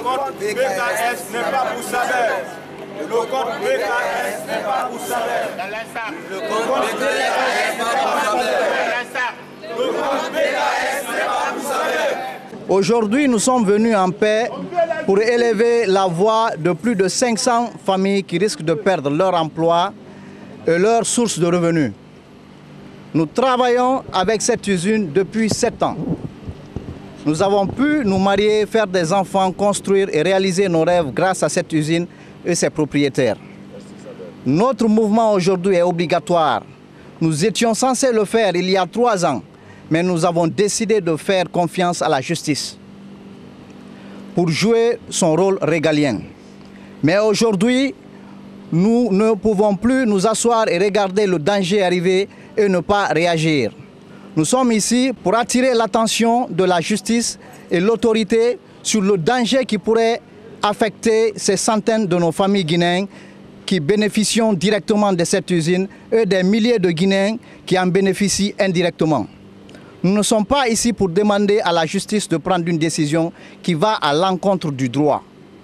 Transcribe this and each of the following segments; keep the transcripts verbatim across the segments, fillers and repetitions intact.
compte B K S n'est pas pour salaire. Le compte B K S n'est pas pour salaire. Le compte B K S n'est pas pour salaire. Le compte B K S n'est pas pour salaire. Aujourd'hui, nous sommes venus en paix pour élever la voix de plus de cinq cents familles qui risquent de perdre leur emploi et leur source de revenus. Nous travaillons avec cette usine depuis sept ans. Nous avons pu nous marier, faire des enfants, construire et réaliser nos rêves grâce à cette usine et ses propriétaires. Notre mouvement aujourd'hui est obligatoire. Nous étions censés le faire il y a trois ans, mais nous avons décidé de faire confiance à la justice pour jouer son rôle régalien. Mais aujourd'hui, nous ne pouvons plus nous asseoir et regarder le danger arriver et ne pas réagir. Nous sommes ici pour attirer l'attention de la justice et l'autorité sur le danger qui pourrait affecter ces centaines de nos familles guinéennes qui bénéficient directement de cette usine et des milliers de Guinéens qui en bénéficient indirectement. Nous ne sommes pas ici pour demander à la justice de prendre une décision qui va à l'encontre du droit.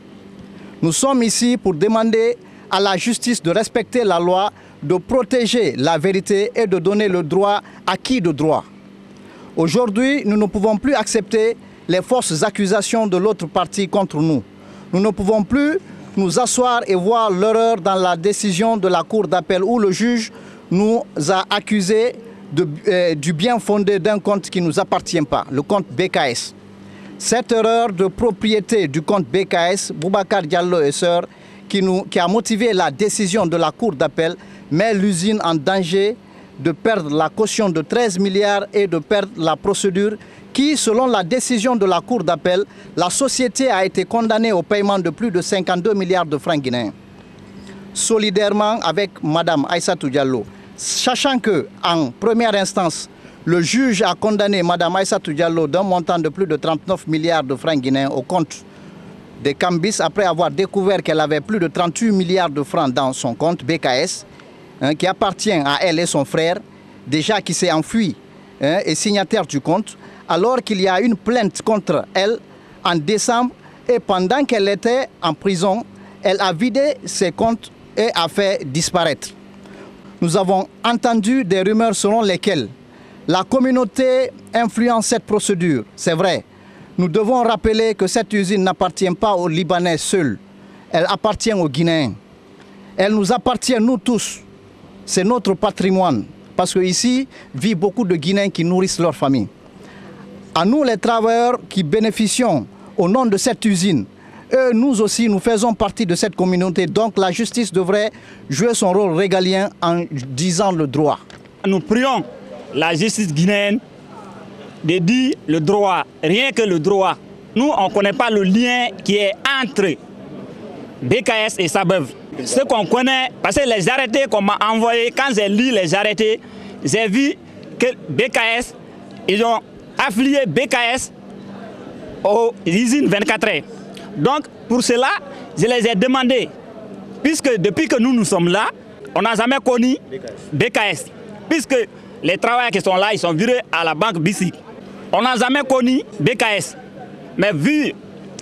Nous sommes ici pour demander à la justice de respecter la loi, de protéger la vérité et de donner le droit à qui de droit. Aujourd'hui, nous ne pouvons plus accepter les fausses accusations de l'autre partie contre nous. Nous ne pouvons plus nous asseoir et voir l'erreur dans la décision de la Cour d'appel où le juge nous a accusés de, euh, du bien fondé d'un compte qui ne nous appartient pas, le compte B K S. Cette erreur de propriété du compte B K S, Boubacar Diallo et sœurs, qui, nous, qui a motivé la décision de la Cour d'appel, met l'usine en danger de perdre la caution de treize milliards et de perdre la procédure qui, selon la décision de la Cour d'appel, la société a été condamnée au paiement de plus de cinquante-deux milliards de francs guinéens. Solidairement avec Mme Aïssatou Diallo, sachant qu'en première instance, le juge a condamné Mme Aïssatou Diallo d'un montant de plus de trente-neuf milliards de francs guinéens au compte des Cambis après avoir découvert qu'elle avait plus de trente-huit milliards de francs dans son compte B K S, hein, qui appartient à elle et son frère, déjà qui s'est enfui hein, et signataire du compte, alors qu'il y a une plainte contre elle en décembre et pendant qu'elle était en prison, elle a vidé ses comptes et a fait disparaître. Nous avons entendu des rumeurs selon lesquelles la communauté influence cette procédure, c'est vrai. Nous devons rappeler que cette usine n'appartient pas aux Libanais seuls, elle appartient aux Guinéens. Elle nous appartient, nous tous, c'est notre patrimoine, parce qu'ici vivent beaucoup de Guinéens qui nourrissent leur famille. À nous les travailleurs qui bénéficions au nom de cette usine, et nous aussi nous faisons partie de cette communauté, donc la justice devrait jouer son rôle régalien en disant le droit. Nous prions la justice guinéenne de dire le droit, rien que le droit. Nous, on ne connaît pas le lien qui est entre B K S et Sabeuve. Ce qu'on connaît, parce que les arrêtés qu'on m'a envoyés, quand j'ai lu les arrêtés, j'ai vu que B K S, ils ont affilié B K S aux usines vingt-quatre heures. Donc, pour cela, je les ai demandé, puisque depuis que nous, nous sommes là, on n'a jamais connu B K S. Puisque les travailleurs qui sont là, ils sont virés à la banque B I C I. On n'a jamais connu B K S. Mais vu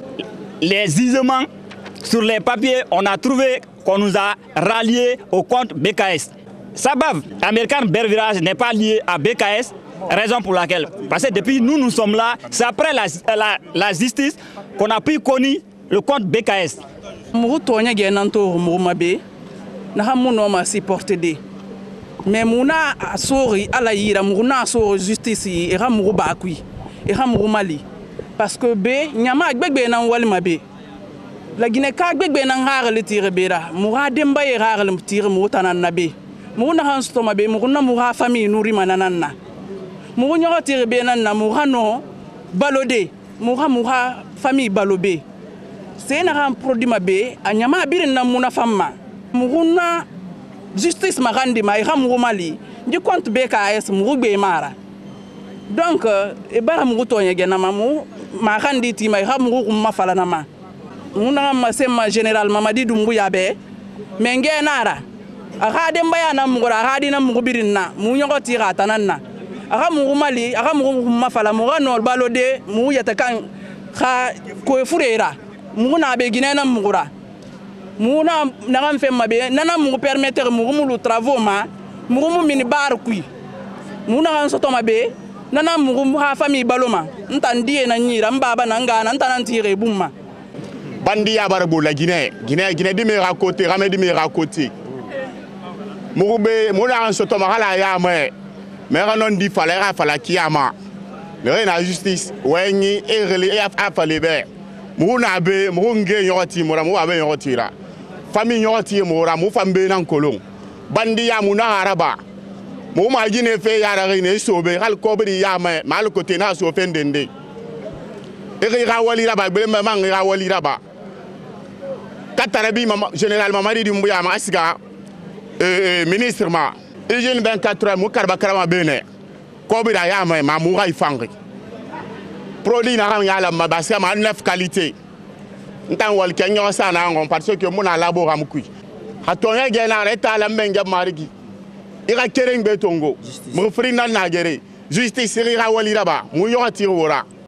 les isolements sur les papiers, on a trouvé qu'on nous a ralliés au compte B K S. Sabeuve, American Beverage n'est pas lié à B K S, raison pour laquelle. Parce que depuis nous, nous sommes là, c'est après la, la, la justice qu'on a pu connaître le compte B K S. Mais muna sori ala yira muna sori justice e ha mugu ba kui e ha mugu mali parce que be nyama gbegbe nan walma be la Guinée ka gbegbe nan hagle tire bera muga demba e hagle tire mu tanan nabe mu na han stoma be mu na mu ha famille nuri mananna mu nyo tire be nan na mu ha no balode mu ha mu ha famille balobe c'est na ran produit mabe anyama birin nan mu na famma mu na justice magandi ma ira mugu mali ndi compte B K S mugu be mara donc e bara mugu tonya gena mamu magandi ti ma ira mugu ma falana ma muna ma sema général Mamadi Doumbou yabe menge nara aga dem bayana mugu aga dina mugu birinna mu nyogo tira tananna aga mugu mali aga mugu ma fala mugu no balode mu yata kan kha ko furera mugu na be Guinée na mugura mugu na na fait mabe nana mugu permettre mugu mulu travaux ma mugu mu mini bar kui mugu na soto mabe nana mugu ha famille baloma ntandi na nyira mbaba na ngana ntana ntire bumma bandi ya barbo la Guinée Guinée Guinée di mera côté ramé di mera côté mugu be mugu na soto ma hala ya me mera non di fala fala kiyama le na justice wenyi e rele e afale be mugu na be mugu nge yoti mura mugu abe yoti ra famille yoti mura mu fambe nan kolon bandi ya mu na araba mu ma Guinée fe ya ra ne sobe hal ko bi ya me mal côté na so fe ndende e ri ra wali ra ba be ma man ra wali ra ba katarabi mama général Mamadi Doumbouya ma asiga euh ministre ma jeune vingt-quatre heures mu karba karama bene ko bi da ya me ma mu ra ifangri produit na ram ya la ma ba ma neuf qualité ntan wal kenyo sana ngon parce que mu na labo ram kui hatonya gena reta la menga marigi ira kereng betongo mu frina na gere justice ira wali raba mu yo tiro wora